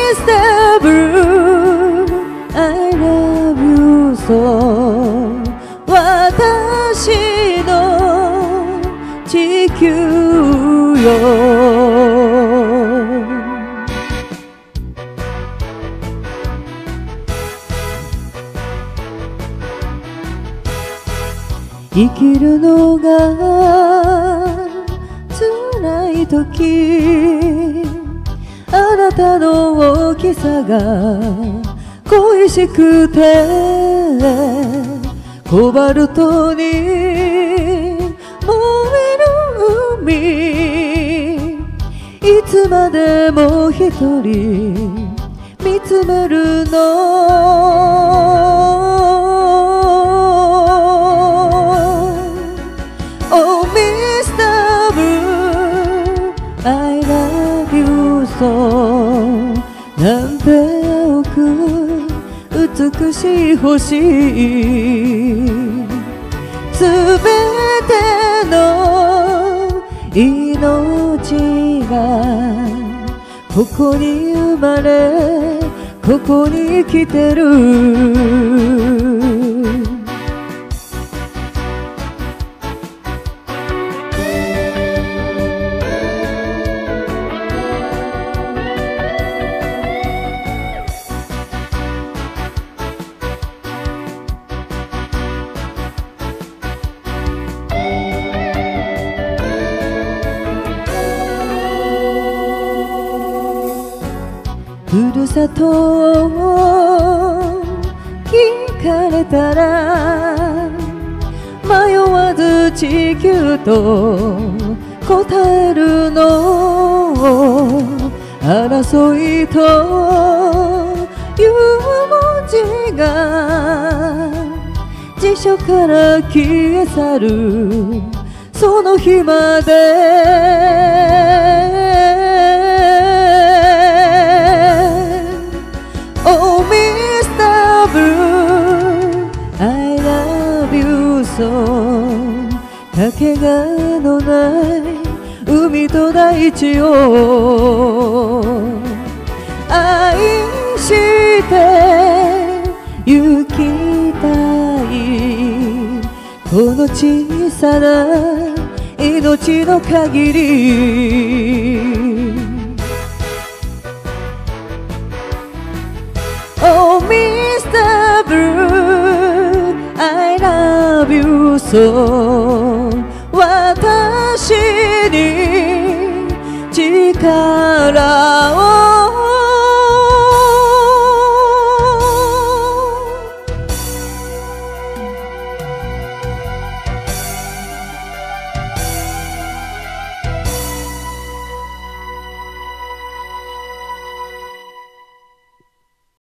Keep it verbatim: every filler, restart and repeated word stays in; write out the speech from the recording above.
Mister Blue I love you so 私の地球よ生きるのが辛い時あなたの大きさが恋しくてコバルトに燃える海いつまでも一人見つめるのOh Mister Blue I love you so なんて青く美しい星すべての命がここに生まれここに生きてるふるさとを聞かれたら迷わず地球と答えるの争いという文字が辞書から消え去るその日までOh Mister Blue I love you so かけがえのない海と大地を愛して行きたいこの小さな命の限りOh Mister Blue I love you so 私に近